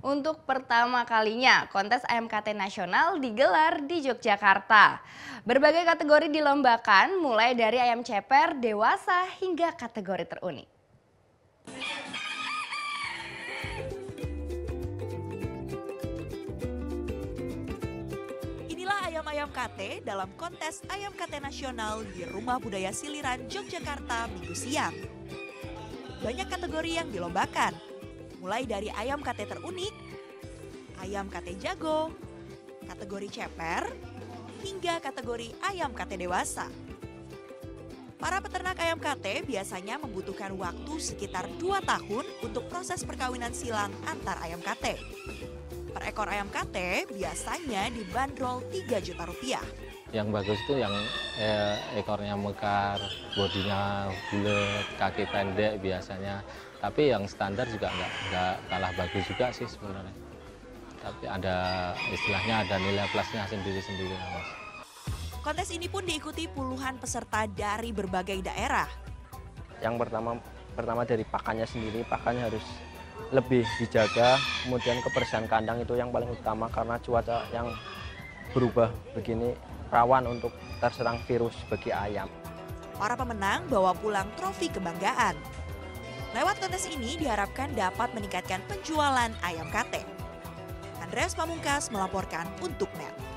Untuk pertama kalinya, kontes ayam KT nasional digelar di Yogyakarta. Berbagai kategori dilombakan, mulai dari ayam ceper, dewasa, hingga kategori terunik. Inilah ayam-ayam KT dalam kontes ayam KT nasional di Rumah Budaya Siliran, Yogyakarta, Minggu siang. Banyak kategori yang dilombakan, mulai dari ayam KT terunik, ayam KT jago, kategori ceper, hingga kategori ayam KT dewasa. Para peternak ayam KT biasanya membutuhkan waktu sekitar 2 tahun untuk proses perkawinan silang antar ayam KT. Per ekor ayam KT biasanya dibanderol Rp3 juta. Yang bagus itu yang ekornya mekar, bodinya bulat, kaki pendek biasanya. Tapi yang standar juga nggak kalah bagus juga sih sebenarnya. Tapi ada istilahnya ada nilai plusnya sendiri-sendiri, Mas. Kontes ini pun diikuti puluhan peserta dari berbagai daerah. Yang pertama dari pakannya sendiri, pakannya harus lebih dijaga, kemudian kebersihan kandang itu yang paling utama karena cuaca yang berubah begini rawan untuk terserang virus bagi ayam. Para pemenang bawa pulang trofi kebanggaan. Lewat kontes ini diharapkan dapat meningkatkan penjualan ayam KT. Andreas Pamungkas melaporkan untuk NET.